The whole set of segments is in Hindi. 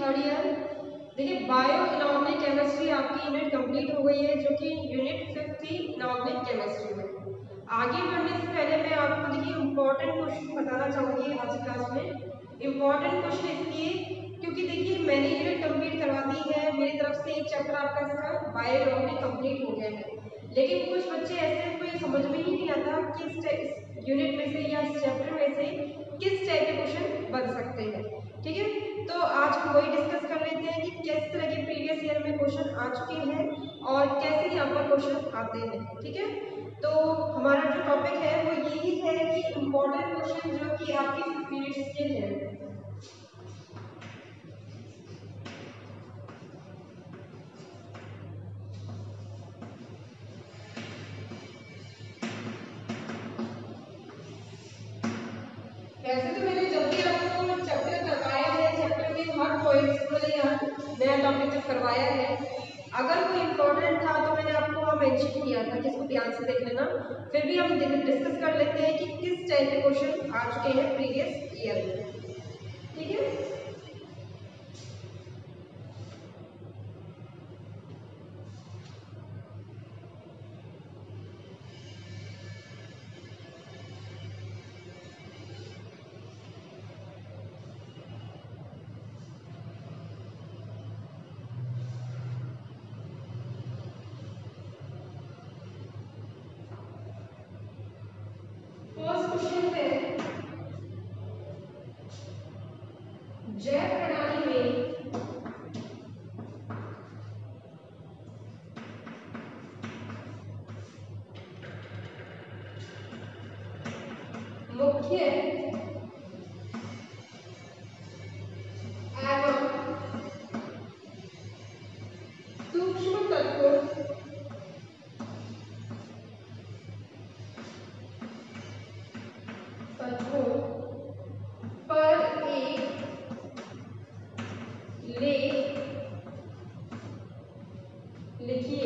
Third year. देखिए बायो इनऑर्गेनिक केमिस्ट्री आपकी यूनिट कंप्लीट हो गई है, जो कि यूनिट 5 थी इनऑर्गेनिक केमिस्ट्री में। आगे बढ़ने से पहले मैं आपको देखिए इम्पोर्टेंट क्वेश्चन बताना चाहूँगी आज क्लास में। इम्पोर्टेंट क्वेश्चन इसलिए क्योंकि देखिए मैंने यूनिट कंप्लीट करवा दी है, मेरी तरफ से एक चैप्टर आपका इसका बायो इनऑर्गेनिक कंप्लीट हो गया है, लेकिन कुछ बच्चे ऐसे कोई समझ में ही नहीं आता कि इस यूनिट में से या इस चैप्टर में से किस टाइप के क्वेश्चन बन सकते हैं। ठीक है, तो आज हम वही डिस्कस कर लेते हैं कि किस तरह के प्रीवियस ईयर में क्वेश्चन आ चुके हैं और कैसे यहाँ पर क्वेश्चन आते हैं। ठीक है, तो हमारा जो टॉपिक है वो यही है कि इम्पोर्टेंट क्वेश्चन जो कि आपके प्रीवियस के हैं। वैसे तो मैंने जब भी आपको चैप्टर करवाया है, चैप्टर के हर पॉइंट्स को नया टॉपिक जब करवाया है, अगर कोई इम्पोर्टेंट था तो मैंने आपको वहाँ मेंशन किया था कि इसको ध्यान से देख लेना। फिर भी हम डिस्कस कर लेते हैं कि किस टाइप के क्वेश्चन आ चुके हैं प्रीवियस ईयर में। ठीक है, फर्स्ट क्वेश्चन है जैव प्रणाली में मुख्य एवं सूक्ष्म तत्वों पर एक लेख लिखिए।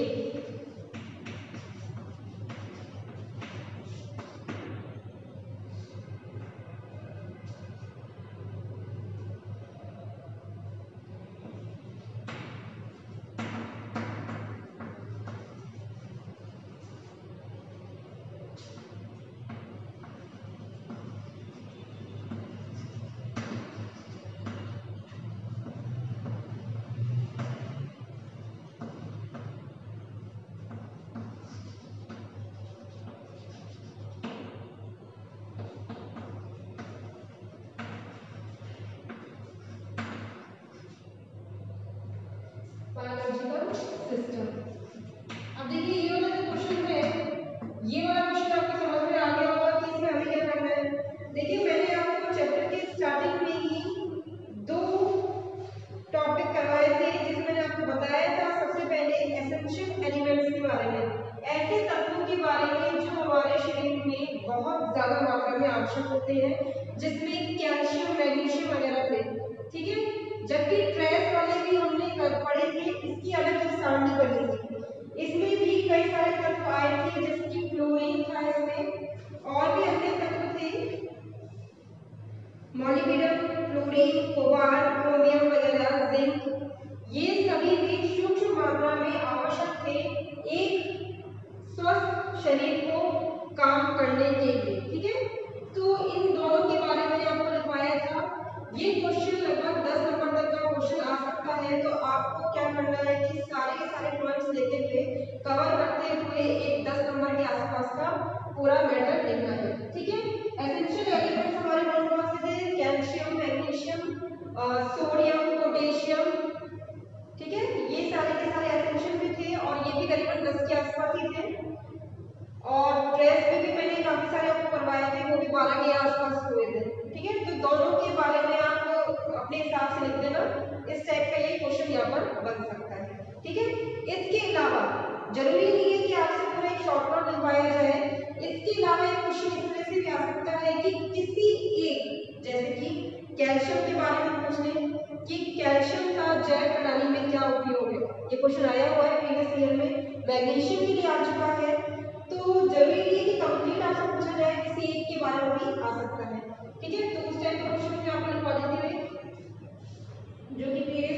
Biological system. अब देखिए ये वाला जो क्वेश्चन है, ये वाला क्वेश्चन आपको समझ में आ गया होगा कि इसमें हमें क्या करना है। देखिए मैंने आपको चैप्टर के स्टार्टिंग में ही दो टॉपिक करवाए थे, जिसमें मैंने आपको बताया था सबसे पहले एसेंशियल एलिमेंट्स के बारे में, ऐसे तत्वों के बारे में जो हमारे शरीर में बहुत ज्यादा मात्रा में आवश्यक होते हैं, जिसमें कैल्शियम मैग्नीशियम वगैरह थे। ठीक है, जबकि ट्रेस वाले भी हमने पढ़े थे, इसकी अलग से सारणी बनी थी, इसमें भी कई सारे तत्व आए थे, जैसे कि फ्लोरीन था इसमें, और भी अन्य तत्व थे मॉलिब्डेनम, फ्लोरीन, कोबाल्ट, क्रोमियम वगैरह, जिंक, ये सभी भी सूक्ष्म मात्रा में आवश्यक थे एक स्वस्थ शरीर को काम करने के लिए। ठीक है, तो इन दोनों के बारे में आपको लिखवाया था। ये क्वेश्चन लगभग 10 नंबर तक का क्वेश्चन आ सकता है, तो आपको क्या करना है कि सारे के सारे पॉइंट्स लेते हुए कवर करते हुए एक 10 नंबर के आसपास का पूरा मैटर लिखना है। ठीक है, एसेंशियल एलिमेंट्स हमारे कौन कौन से थे? Calcium, magnesium, sodium, potassium. ठीक है, ये सारे के सारे एसेंशियल भी थे और ये भी करीबन 10 के आसपास ही थे। और ट्रेस में भी मैंने काफी सारे आपको करवाए थे, वो भी 12 के आसपास हुए थे। ठीक है, तो दोनों के बारे में आप अपने हिसाब से लिख देना, इस टाइप का ये क्वेश्चन यहाँ पर बन सकता है। ठीक है, इसके अलावा जरूरी नहीं है कि आपसे पूरा एक शॉर्ट नोट लिखवाया जाए, इसके अलावा एक क्वेश्चन इस तरह से भी आ सकता है कि किसी एक, जैसे कि कैल्शियम के बारे में पूछ लें कि कैल्शियम का जैव प्रणाली में क्या उपयोग है, ये क्वेश्चन आया हुआ है प्रीवियस ईयर में। मैग्नीशियम के लिए आ चुका है, तो जरूरी नहीं है कि कंप्लीट आपसे पूछा जाए, किसी एक के बारे में भी आ सकता है। ठीक है, तो उस टाइप का क्वेश्चन मैं आपको लिखवा देती हूँ जो कि प्रीवियस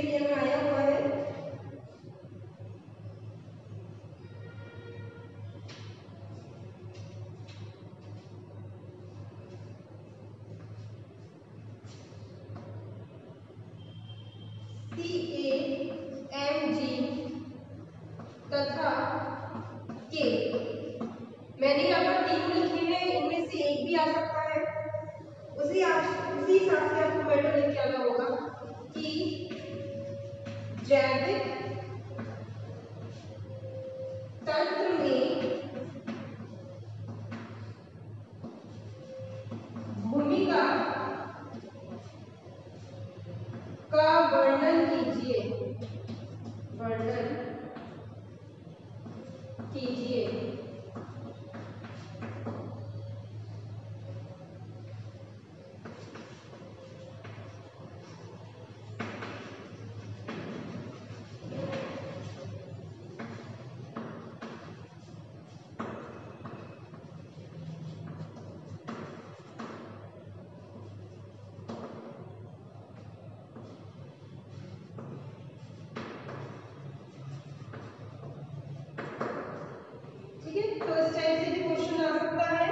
CaMg तथा K। मैंने यहाँ पर तीनों लिखे हैं, इनमें से एक भी आ सकता है। उसी हिसाब से आपको मेथड लिख के आना होगा कि जैविक तंत्र में भूमिका का वर्णन कीजिए। ठीक है, तो इस टाइप से भी क्वेश्चन आ सकता है।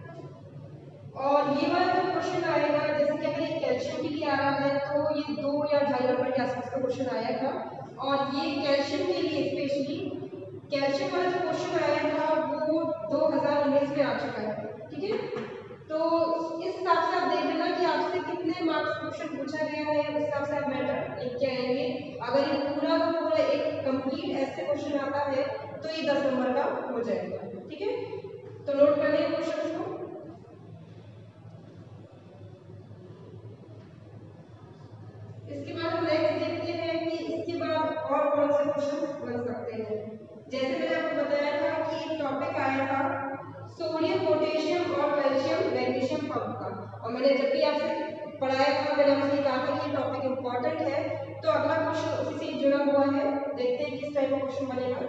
और ये वाला जो क्वेश्चन आएगा, जैसे कि अगर ये कैल्शियम के लिए आ रहा है तो ये 2 या 2.5 नंबर के आसपास का क्वेश्चन आया था। और ये कैल्शियम के लिए स्पेशली कैल्शियम वाला जो क्वेश्चन आया था वो 2019 में आ चुका है। ठीक है, तो इस हिसाब से आप देख लेना कि आपसे कितने मार्क्स क्वेश्चन पूछा गया है, उस हिसाब से आप मैटर लिख के आएंगे। अगर ये पूरा का पूरा एक कंप्लीट ऐसे क्वेश्चन आता है तो ये 10 नंबर का हो जाएगा। ठीक है, तो नोट कर लें क्वेश्चन को। इसके बाद हम नेक्स्ट देखते हैं कि इसके बाद और कौन से क्वेश्चन बन सकते हैं। जैसे मैंने आपको बताया था कि एक टॉपिक आया था सोडियम, पोटेशियम और कैल्शियम मैग्नीशियम पंप का, और मैंने जब भी आपसे पढ़ाया था मैंने आपसे कहा था कि ये टॉपिक इंपॉर्टेंट है। तो अगला क्वेश्चन उसी से जुड़ा हुआ है, देखते हैं किस टाइप का क्वेश्चन बनेगा।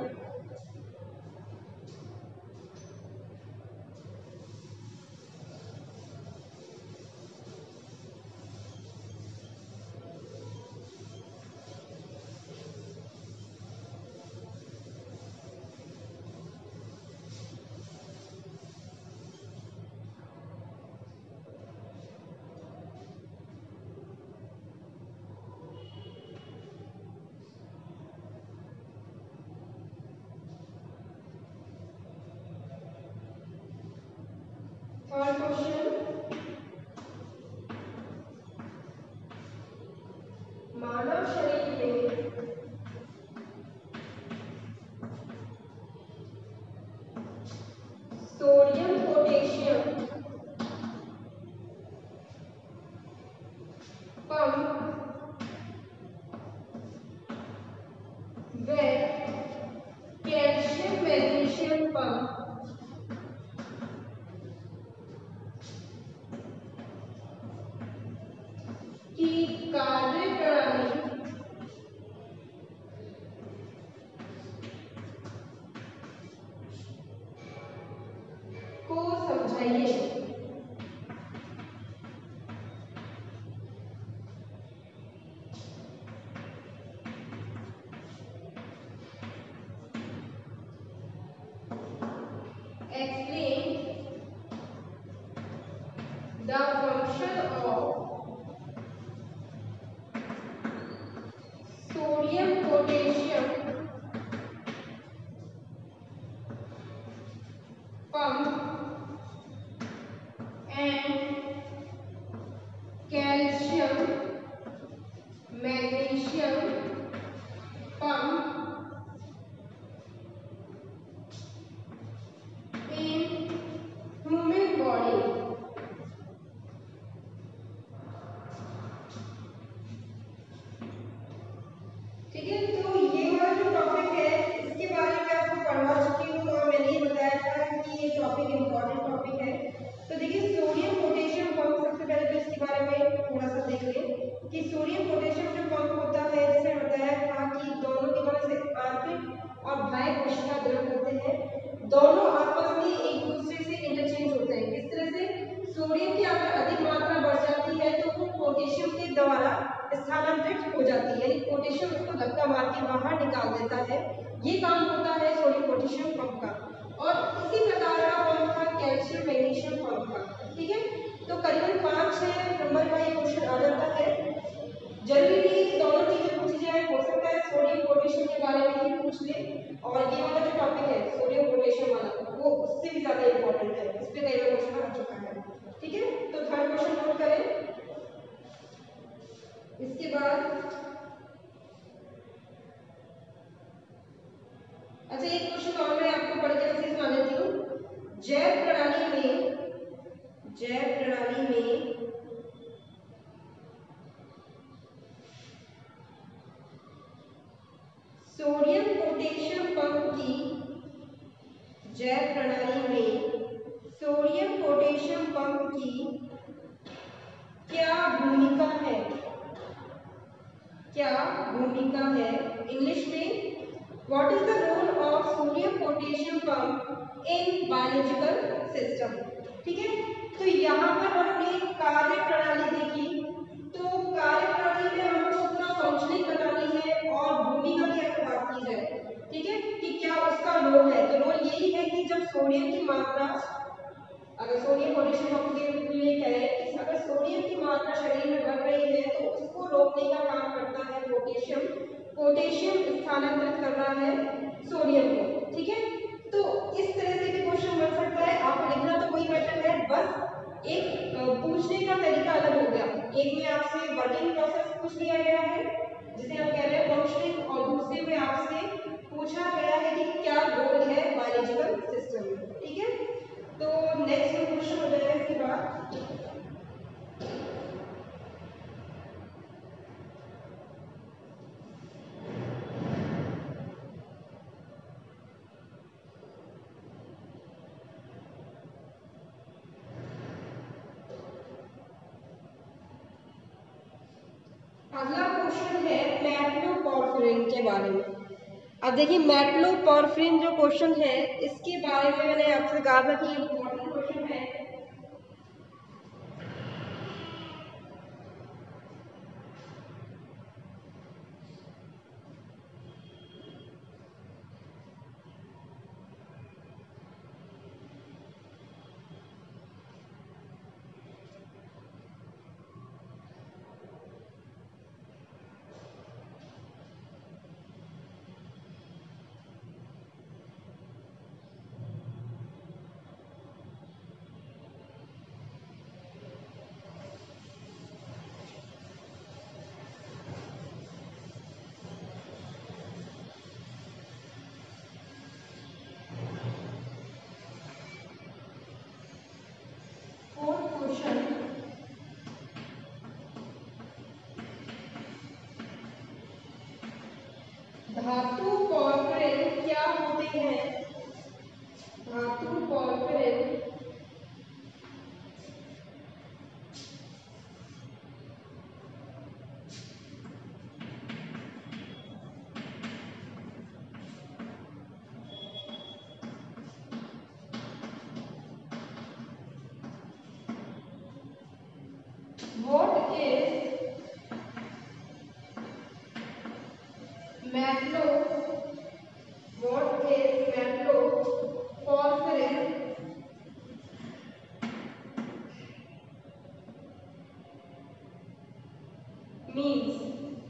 थर्ड क्वेश्चन, मानव शरीर में सोडियम, पोटेशियम पंप व कैल्शियम मैग्नीशियम पंप की कार्यप्रणाली को समझाइए। Explain the function of sodium, potassium pump and calcium magnesium pump in human body। ठीक है, तो ये वाला जो टॉपिक है इसके बारे में आपको पढ़ा चुकी हूँ और मैंने ये बताया था कि ये टॉपिक इम्पोर्टेंट टॉपिक है। तो देखिए सोडियम पोटेशियम पंप, सबसे पहले तो इसके बारे में थोड़ा सा देख लें कि सोडियम पोटेशियम जो पंप होता है, जैसे बताया था कि दोनों के द्वारा से आंतरिक और बाह्य कोशिका द्रव होते हैं, दोनों आपस में एक दूसरे से इंटरचेंज होते हैं। इस तरह से सोडियम की अगर अधिक मात्रा बढ़ जाती है तो वो पोटेशियम के द्वारा स्थानांतरित हो जाती है, यानी पोटेशियम उसको धक्का मार के बाहर निकाल देता है। ये काम होता है सोडियम पोटेशियम पंप का। और इसी प्रकार का पंप था कैल्शियम मैग्नीशियम पंप का। ठीक है, तो करीबन 5-6 नंबर का ये क्वेश्चन आ जाता है। जरूरी नहीं है कि दोनों चीजें पूछी बारे में ही पूछ ले, और ये वाला जो टॉपिक है सोडियम पोटेशियम वाला वो उससे भी ज्यादा इंपॉर्टेंट है, इस पे कई बार क्वेश्चन आ चुका है। ठीक है, तो थर्ड क्वेश्चन नोट करें। इसके बाद अच्छा एक क्वेश्चन और मैं आपको पढ़ के वैसे सुना देती हूँ। जैव प्रणाली में सोडियम पोटेशियम पंप की जैव प्रणाली में सोडियम पोटेशियम पंप की क्या भूमिका है? क्या भूमिका है? इंग्लिश में what is the role of sodium potassium pump in biological system. ठीक है, तो यहाँ पर हमने कार्य प्रणाली देखी, तो कार्य प्रणाली में हमको उसका फंक्शनिंग बतानी है और भूमिका की अगर बात की जाए, ठीक है, कि क्या उसका रोल है, तो रोल यही है कि जब सोडियम की मात्रा, अगर सोडियम पोटेशियम पंप के लिए कहें, अगर सोडियम की मात्रा शरीर में बढ़ रही है तो उसको रोकने का काम करता है पोटेशियम। पोटेशियम स्थानांतरित कर रहा है सोडियम को। ठीक है, तो इस तरह से भी क्वेश्चन बन सकता है, आपको लिखना तो वही बेटर है, बस एक पूछने का तरीका अलग हो गया। एक में आपसे वर्किंग प्रोसेस पूछ लिया गया है जिसे हम कह रहे हैं फंक्शनिंग, और दूसरे में आपसे पूछा गया है कि क्या रोल है बायोलॉजिकल सिस्टम में। ठीक है, तो नेक्स्ट क्वेश्चन हो जाएगा इसके बाद। अगला क्वेश्चन है मेटलोपोरफिरिन के बारे में। अब देखिए मेटलोपोरफिरिन जो क्वेश्चन है इसके बारे में मैंने आपसे कहा था कि इम्पोर्टेंट क्वेश्चन है। धातु पोरफिरिन क्या होते हैं? धातु porphyrin what is metallo what is metalloporphyrin means.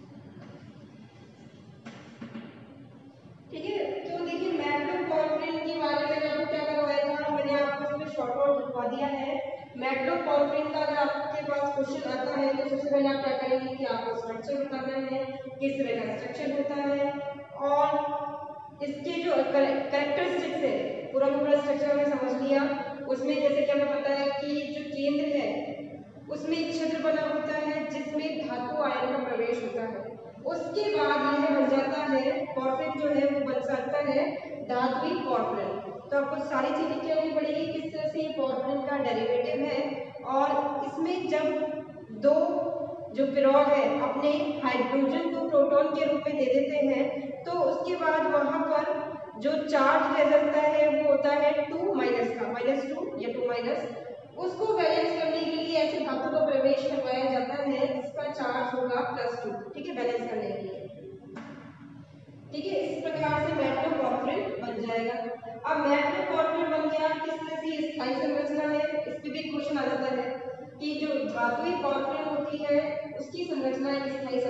ठीक है, तो देखिए मेटलोपोरफिरिन के बारे में मैंने आपको क्या करवाया था, मैंने आपको इसमें शॉर्ट आउट लिखवा दिया है। मेटलोपोरफिरिन का अगर आपके पास क्वेश्चन आता है तो सबसे पहले आप क्या करेंगे कि आपको स्ट्रक्चर बताना है, किस तरह का स्ट्रक्चर होता है, और इसके जो कैरेक्टरिस्टिक्स है, पूरा का पूरा स्ट्रक्चर हमने समझ लिया। उसमें जैसे कि हमें पता है कि जो केंद्र है उसमें एक छिद्र बना होता है जिसमें धातु आयन का प्रवेश होता है। उसके बाद यह बन जाता है पोरफिरिन, जो है वो बन सकता है धात्विक पोरफिरिन। तो आपको सारी चीजें क्या नहीं पड़ेगी, किस तरह से ये पोरफिरिन का डेरिवेटिव है, और इसमें जब दो जो पिरोल है अपने हाइड्रोजन को प्रोटॉन के रूप में दे देते हैं तो उसके बाद वहां पर जो चार्ज रह जाता है वो होता है 2 माइनस का, -2 या 2 माइनस, उसको बैलेंस करने के लिए ऐसे धातु का प्रवेश करवाया जाता है जिसका चार्ज होगा +2। ठीक है, बैलेंस करने के लिए। ठीक है, इस प्रकार से मेटलोपोरफिरिन बन जाएगा। अब मेटलोपोरफिरिन बन गया, किस तरह से स्थायी संरचना है, इस पे भी क्वेश्चन आ जाता है कि जो धातुई पोरफिरिन होती है उसकी संरचना एक स्थायी संरचना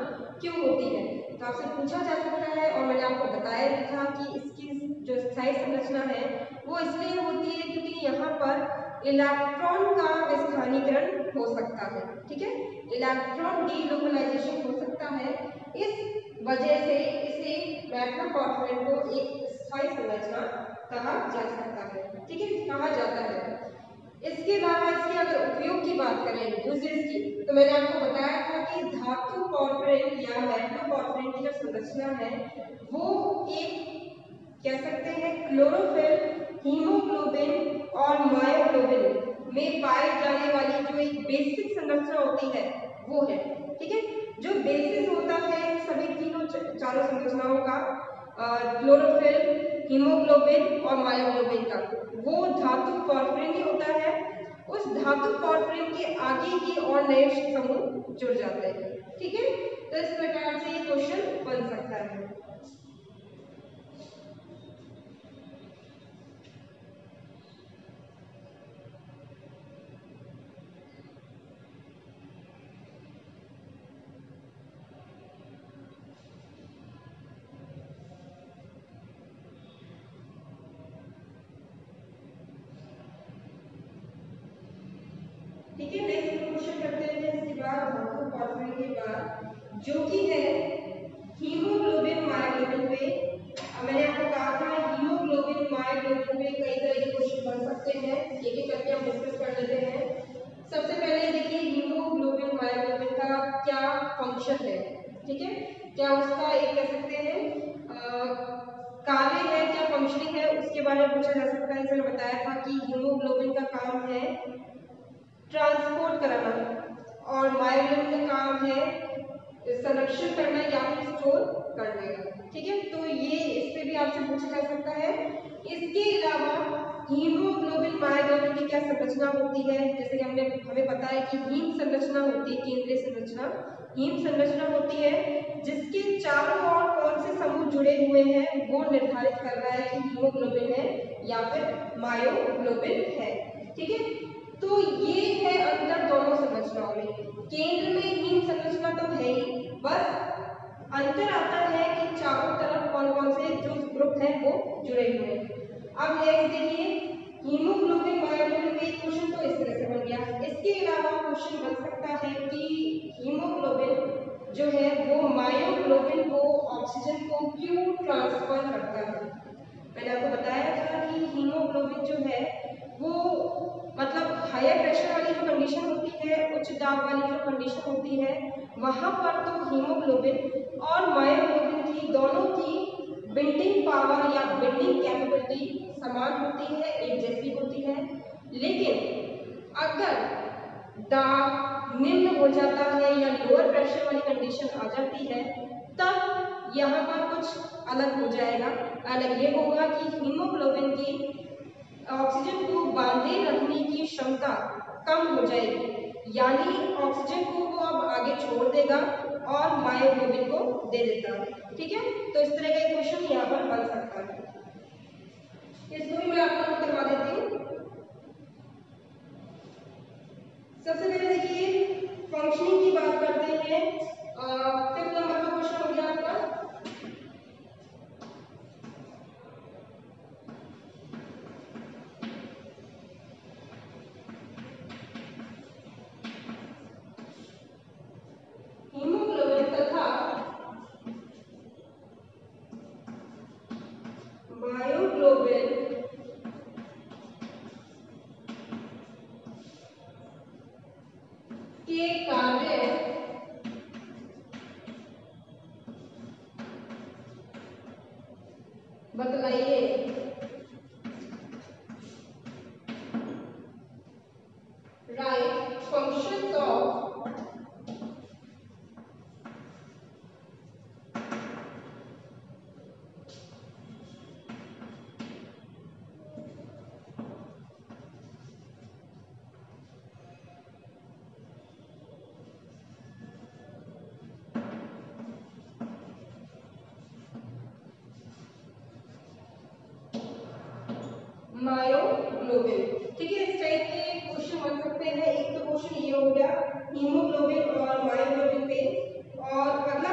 क्यों होती है। तो आपसे पूछा जा सकता है और मैंने आपको बताया भी था कि इसकी जो स्थायी संरचना है वो इसलिए होती है क्योंकि यहाँ पर इलेक्ट्रॉन का विस्थानीकरण हो सकता है। ठीक है, इलेक्ट्रॉन डीलोकलाइजेशन हो सकता है, इस वजह से इसे मैग्नेटोमॉर्फिन को एक स्थायी संरचना कहा जा सकता है। ठीक है, कहा जाता है। इसके अलावा इसके अगर उपयोग की बात करें यूजेस की, तो मैंने आपको बताया था कि धातु पॉर्फिरिन या मैग्नेटोमॉर्फिन की जो संरचना है वो एक कह सकते हैं क्लोरोफिल, हीमोग्लोबिन और मायोग्लोबिन में पाई जाने वाली जो एक बेसिक संरचना होती है वो है। ठीक है, जो बेसिस होता है सभी तीनों चारों संरचनाओं का, क्लोरोफिल, हीमोग्लोबिन और मायोग्लोबिन का, वो धातु पॉर्फिरिन ही होता है। उस धातु पॉर्फिरिन के आगे की और नए समूह जुड़ जाते हैं। ठीक है, तो इस प्रकार से ये क्वेश्चन बन सकता है। ठीक है, नेक्स्ट क्वेश्चन करते हैं। इसके बाद धातु पॉर्फिरिन के बाद जो कि है हीमोग्लोबिन मायोग्लोबिन पे, मैंने आपको कहा था हीमोग्लोबिन मायोग्लोबिन पे कई तरह के क्वेश्चन बन सकते हैं, एक एक करके हम डिस्कस कर लेते हैं। सबसे पहले देखिए हीमोग्लोबिन मायोग्लोबिन का क्या फंक्शन है। ठीक है, क्या उसका एक कह सकते हैं कार्य है, क्या फंक्शनिंग है, उसके बारे में पूछा जा सकता है। मैंने बताया था कि हीमोग्लोबिन का काम है ट्रांसपोर्ट कराना और मायोग्लोबिन का काम है संरक्षण करना या फिर स्टोर करने का। ठीक है, तो ये इस पे भी आपसे पूछा जा सकता है। इसके अलावा हीमोग्लोबिन मायोग्लोबिन की क्या संरचना होती है, जैसे कि हमें पता है कि हीम संरचना होती है, केंद्रीय संरचना हीम संरचना होती है जिसके चारों ओर कौन से समूह जुड़े हुए हैं वो निर्धारित कर रहा है कि हीमोग्लोबिन है या फिर मायोग्लोबिन है। ठीक है, तो ये है अंतर दोनों संरचनाओं में। केंद्र में हीम संरचना तो है ही, बस अंतर आता है कि चारों तरफ कौन कौन से जो ग्रुप हैं वो जुड़े हुए हैं। अब नेक्स्ट देखिए हीमोग्लोबिन मायोग्लोबिन में क्वेश्चन तो इस तरह से बन गया। इसके अलावा क्वेश्चन बन सकता है कि हीमोग्लोबिन जो है वो मायोग्लोबिन को ऑक्सीजन को क्यों ट्रांसफर करता है। मैंने आपको बताया था कि हीमोग्लोबिन जो है वो मतलब हायर प्रेशर वाली जो कंडीशन होती है, उच्च दाब वाली जो कंडीशन होती है, वहां पर तो हीमोग्लोबिन और मायोग्लोबिन की दोनों की बिल्डिंग पावर या बिल्डिंग कैपेबिलिटी समान होती है, एक जैसी होती है। लेकिन अगर दाब निम्न हो जाता है या लोअर प्रेशर वाली कंडीशन आ जाती है तब यहाँ पर कुछ अलग हो जाएगा। अलग ये होगा कि हीमोग्लोबिन की ऑक्सीजन को बांधे रखने की क्षमता कम हो जाएगी, यानी ऑक्सीजन को वो अब आगे छोड़ देगा और मायोग्लोबिन को दे देता है। ठीक है, तो इस तरह का क्वेश्चन यहाँ पर बन सकता है। इसको भी मैं आपको करवा देती हूँ। सबसे पहले देखिए फंक्शनिंग की बात करते हैं। 5th नंबर का क्वेश्चन हो गया आपका। हीमोग्लोबिन तथा मायोग्लोबिन के कार्य बतलाइए। Right functions of myoglobin. ठीक है, इस टाइप के क्वेश्चन बन सकते हैं। एक तो क्वेश्चन ये हो गया हीमोग्लोबिन और मायोग्लोबिन पे, और अगला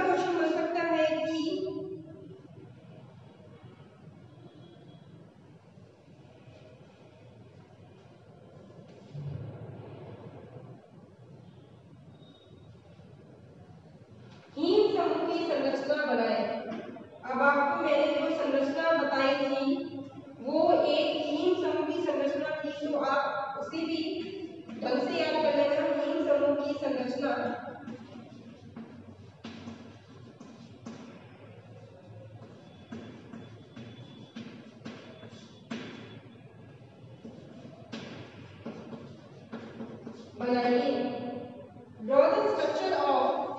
बनाइए। Draw the structure of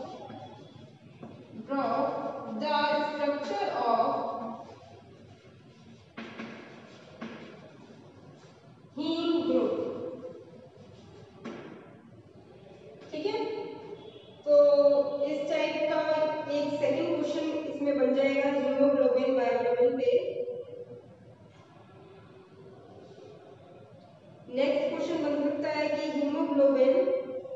heme group. ठीक है, तो इस टाइप का एक सेकंड क्वेश्चन इसमें बन जाएगा हीमोग्लोबिन मायोग्लोबिन पे। नेक्स्ट क्वेश्चन बन सकता है कि हीमोग्लोबिन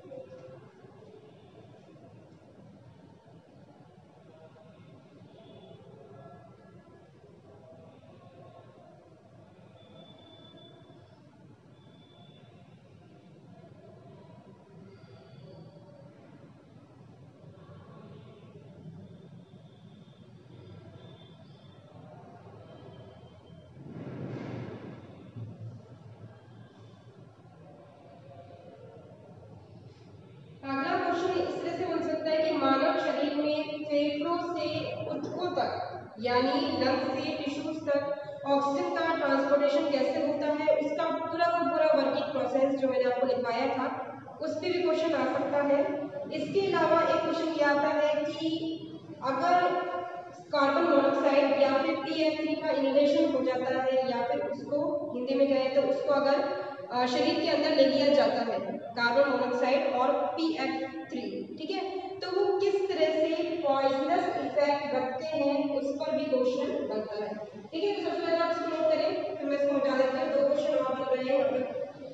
अगला क्वेश्चन इस तरह से बन सकता है कि मानव शरीर में फेफड़ों से ऊतकों तक यानी लंग से टिश्यूज तक ऑक्सीजन का ट्रांसपोर्टेशन कैसे होता है, उसका पूरा का पूरा वर्किंग प्रोसेस जो मैंने आपको लिखवाया था उस पर भी क्वेश्चन आ सकता है। इसके अलावा एक क्वेश्चन ये आता है कि अगर कार्बन मोनोऑक्साइड या फिर PF3 का इनहेलेशन हो जाता है या फिर उसको हिंदी में कहें तो उसको अगर शरीर के अंदर ले लिया जाता है कार्बन मोनोऑक्साइड और PF3, ठीक है, तो वो किस तरह से पॉइजनस इफेक्ट रखते हैं उस पर भी क्वेश्चन बनता है। ठीक है, तो सबसे पहले आप इसको नोट करें, फिर मैं इसको हटा देती हूँ। दो क्वेश्चन और बन रहे हैं यहाँ पे।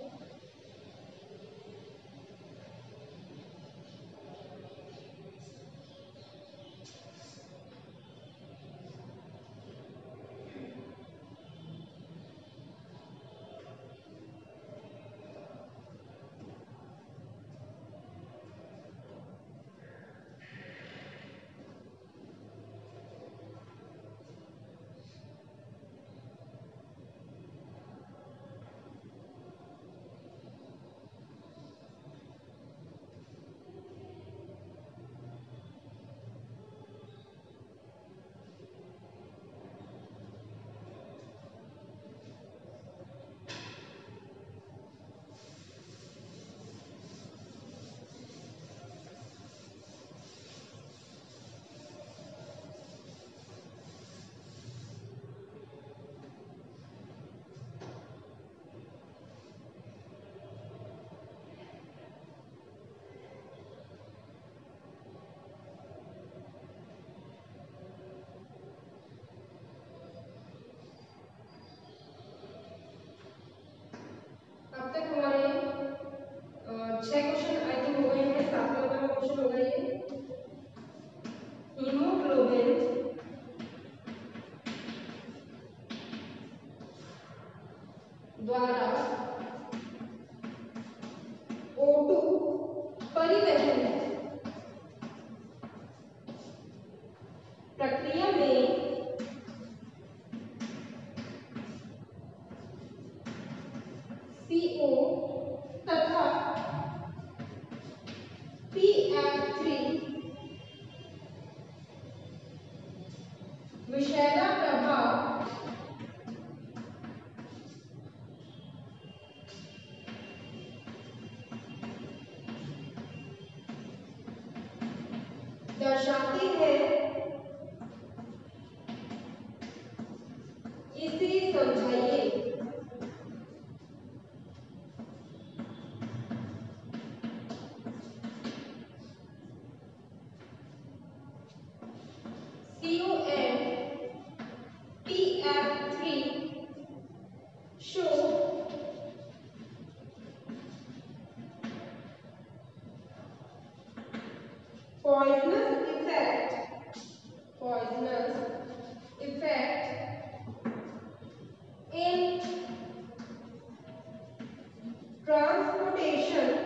अब तक हमारे 6 क्वेश्चन आई थिंक हो गए हैं। 7वां क्वेश्चन होगा ये, हीमोग्लोबिन द्वारा O2 परिवहन प्रक्रिया में CO तथा PF3 विषैला प्रभाव दर्शाती है, इसे समझाइए। CO and PF3 show poisonous effect in transportation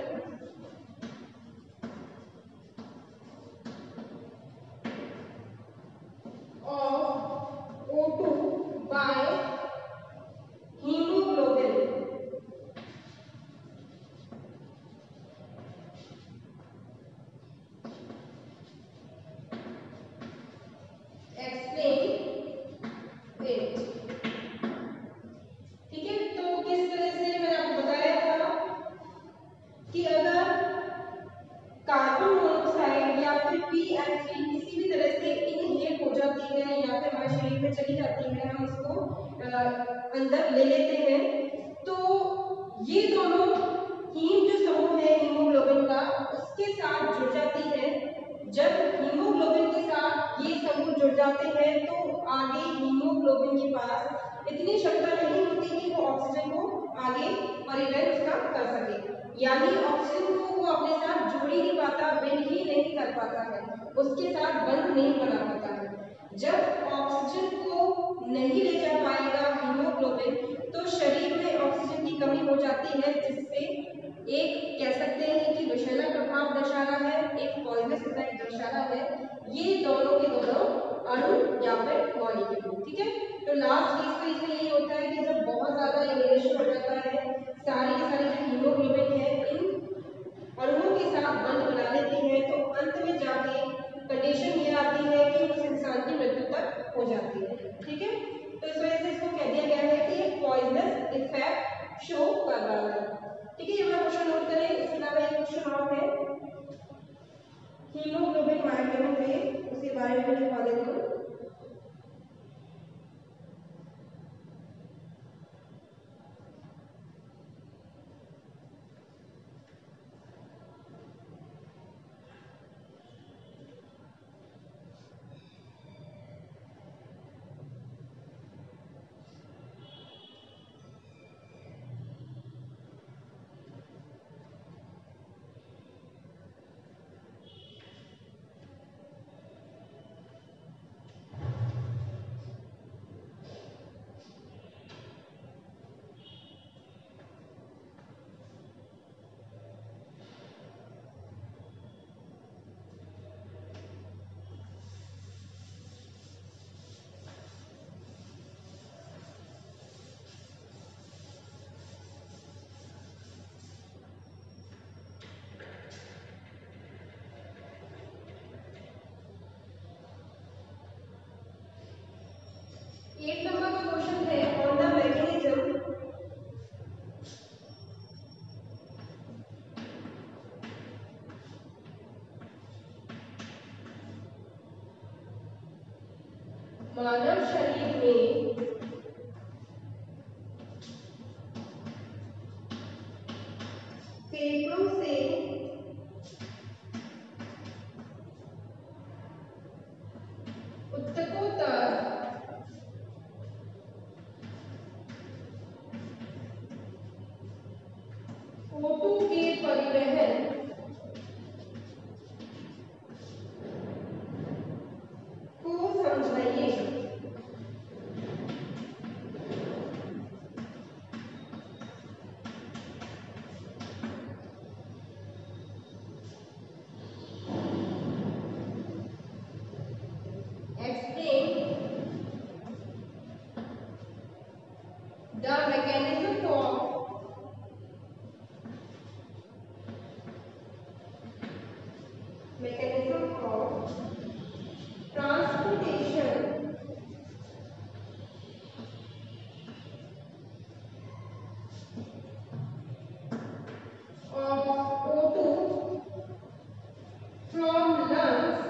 में चली जाती है, हम इसको अंदर ले लेते हैं। तो ये दोनों हीम जो समूह है हीमोग्लोबिन का, उसके साथ जुड़ जाती है। जब हीमोग्लोबिन के साथ ये समूह जुड़ जाते हैं तो आगे हीमोग्लोबिन के पास इतनी क्षमता नहीं होती कि वो ऑक्सीजन को आगे परिवहन उसका कर सके, यानी ऑक्सीजन को वो अपने साथ जोड़ ही नहीं पाता, बिंड ही नहीं कर पाता है, उसके साथ बंध नहीं बना पाता है। जब ऑक्सीजन को नहीं ले जा पाएगा हीमोग्लोबिन, तो शरीर में ऑक्सीजन की कमी हो जाती है, जिससे एक कह सकते हैं कि विषैला प्रभाव दर्शा रहा है, एक पॉइजनस इफेक्ट दर्शा रहा है, ये दोनों के दोनों अणु या फिर मॉलिक्यूल। ठीक है, तो लास्ट चीज तो इसमें यही होता है कि जब बहुत ज्यादा इनहेलेशन हो जाता है, सारी की सारी जो हीमोग्लोबिन है इन अणुओं के साथ बंध बना लेती है, तो अंत में जाके कंडीशन ये आती है कि उस इंसान की मृत्यु तक हो जाती है। ठीक है, तो इस वजह से इसको कह दिया गया है कि एक पॉइजनस इफेक्ट शो कर रहा है। ठीक है, ये वाला क्वेश्चन नोट करें। इसके अलावा एक क्वेश्चन और है हीमोग्लोबिन मायोग्लोबिन में, उसके बारे में मैं लिखवा देती हूँ। एक नंबर का क्वेश्चन है ऑन द मैकेनिज्म मानव शरीर में फेफड़ों से ऊतकों तक O2 के परिवहन को समझाइए। Explain the mechanism of transportation of O2 from lungs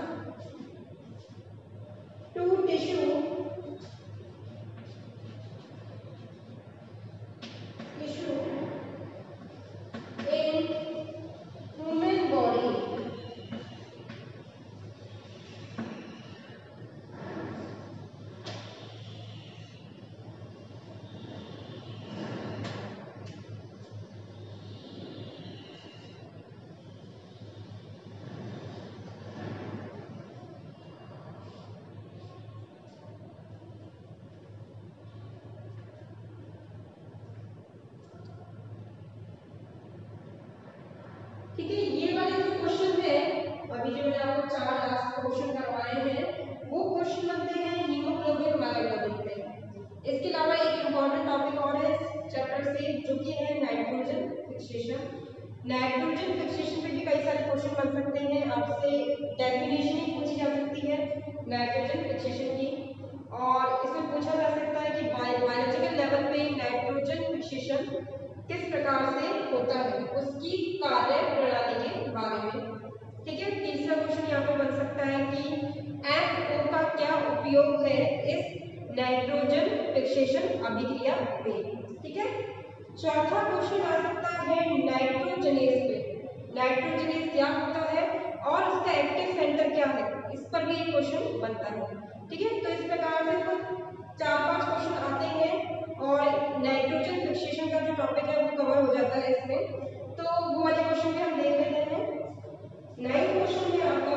to tissue in human body। ठीक है, ये वाले जो क्वेश्चन है, अभी जो मैंने आपको 4 लास्ट क्वेश्चन करवाए हैं, वो क्वेश्चन बनते हैं हीमोग्लोबिन मायोग्लोबिन पे। इसके अलावा एक इम्पोर्टेंट टॉपिक और है चैप्टर से, जो कि है नाइट्रोजन फिक्सेशन। नाइट्रोजन फिक्सेशन पे भी कई सारे क्वेश्चन बन सकते हैं, आपसे डेफिनेशन ही पूछी जा सकती है नाइट्रोजन फिक्सेशन की, और इसमें पूछा जा सकता है कि बायोलॉजिकल लेवल पे नाइट्रोजन फिक्सेशन किस प्रकार से होता है, उसकी कार्य प्रणाली के बारे में। ठीक है, तीसरा क्वेश्चन यहाँ पे बन सकता है कि NO का क्या उपयोग है इस नाइट्रोजन फिक्सेशन अभिक्रिया पे। ठीक है, चौथा क्वेश्चन आ सकता है नाइट्रोजनेज पे। नाइट्रोजनेज क्या होता है और उसका एक्टिव सेंटर क्या है, इस पर भी एक क्वेश्चन बनता है। ठीक है, तो इस प्रकार से कुछ 4-5 क्वेश्चन आते हैं और नाइट्रोजन फिक्सेशन का जो टॉपिक है वो कवर हो जाता है इसमें। तो वो वाले क्वेश्चन भी हम देख लेते हैं। 9th क्वेश्चन है आपका,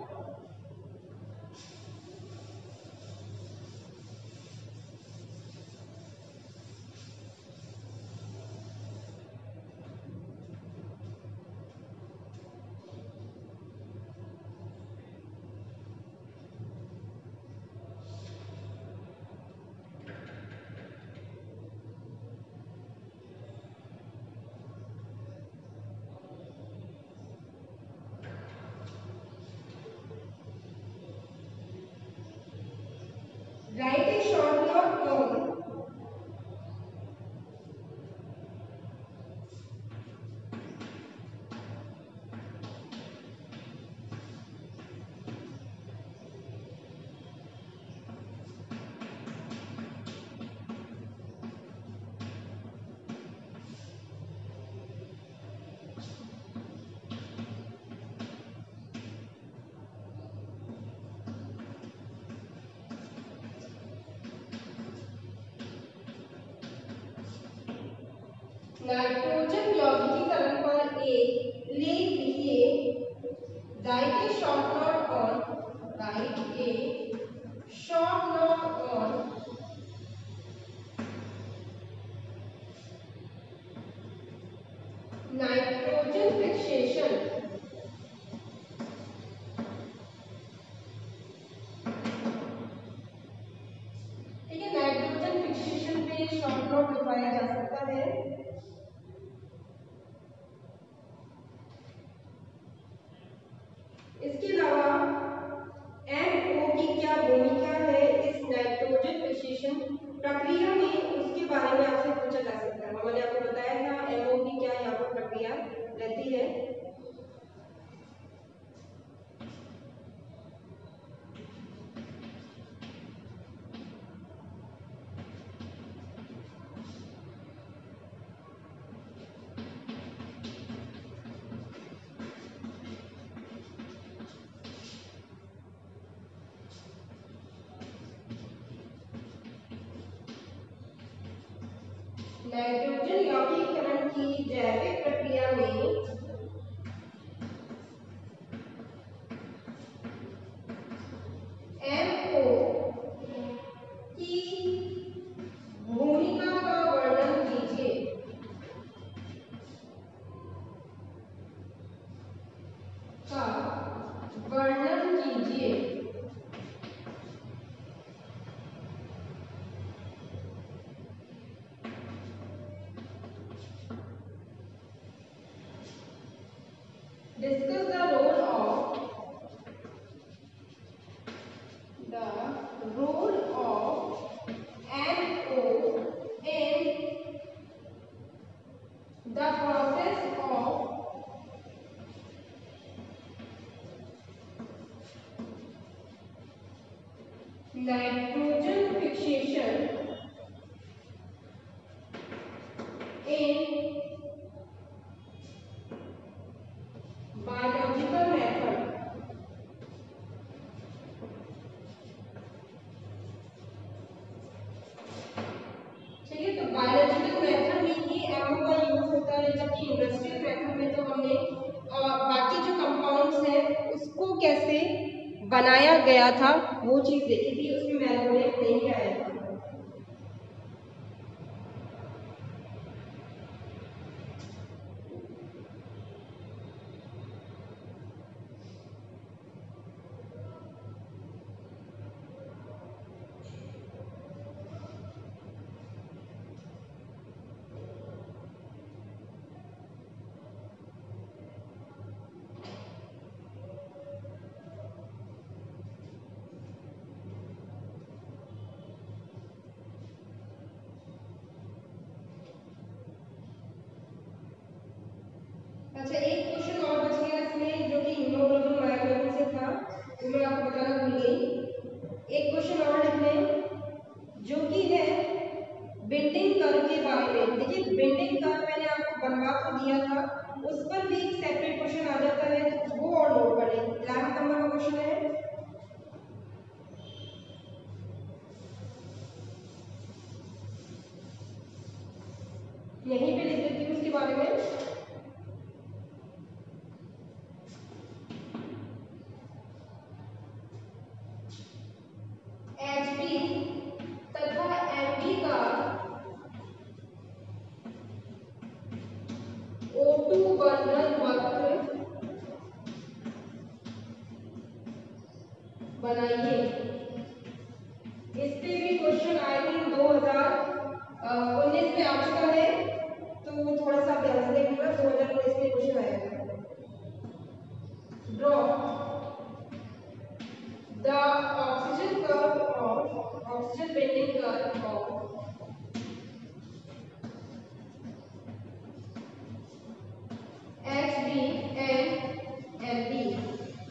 write a short note on nitrogen यौगिकीकरण पर एक लेख लिखिए। Write a short note on, write a short note on nitrogen fixation. ठीक है, नाइट्रोजन फिक्सेशन पे शॉर्ट नोट लिखवाया जा सकता है। इसके अलावा MO की क्या भूमिका है इस नाइट्रोजन फिक्सेशन प्रक्रिया में, उसके बारे में आपसे पूछा जा सकता है। मैंने आपको बताया था MO की क्या यहाँ पर प्रक्रिया रहती है। नाइट्रोजन यौगिकीकरण की जैविक प्रक्रिया में MO की भूमिका का वर्णन कीजिए। का वर्णन कीजिए। Discuss the role of MO in the process of nitrogen fixation in biological method। चलिए, तो बायोलॉजिकल मेथड में ही एमओ का यूज होता है, जबकि इंडस्ट्रियल मेथड में तो हमने बाकी जो कंपाउंड्स हैं उसको कैसे बनाया गया था वो चीज देखी थी, उसमें मैलोनेट नहीं आया था। बेंडिंग कर्व मैंने आपको बनवा तो दिया था, उस पर भी एक सेपरेट क्वेश्चन आ जाता है, तो वो और नोट कर लें। 11 नंबर का क्वेश्चन है, यहीं पे लिख देती हूँ उसके बारे में। एचबी तथा एमबी का O2 बर्नर वक्र बनाइए। इस पे भी क्वेश्चन आई थिंक 2019 में आ चुका है, तो थोड़ा सा ध्यान से देखिएगा, 2019 में क्वेश्चन आएगा। Draw the oxygen curve of oxygen bending curve of HB and MB।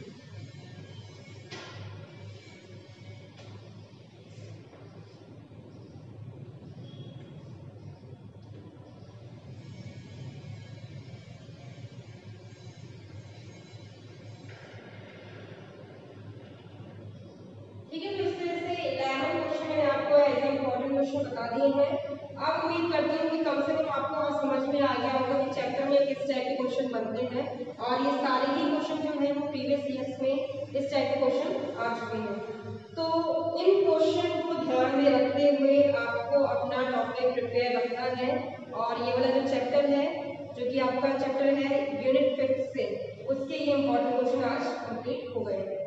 ठीक है, तो इस तरह से 11 क्वेश्चन मैंने आपको एज इम्पोर्टेंट क्वेश्चन बता दिए हैं। अब उम्मीद करती हूँ कि कम से कम आपको और समझ में आ गया होगा कि चैप्टर में किस टाइप के क्वेश्चन बनते हैं, और ये सारे ही क्वेश्चन जो हैं वो प्रीवियस ईयर्स में इस टाइप के क्वेश्चन आ चुके हैं। तो इन क्वेश्चन को ध्यान में रखते हुए आपको अपना टॉपिक प्रिपेयर रखना है, और ये वाला जो चैप्टर है, जो कि आपका चैप्टर है यूनिट 5 से, उसके ये इंपॉर्टेंट क्वेश्चन आज कंप्लीट हो गए।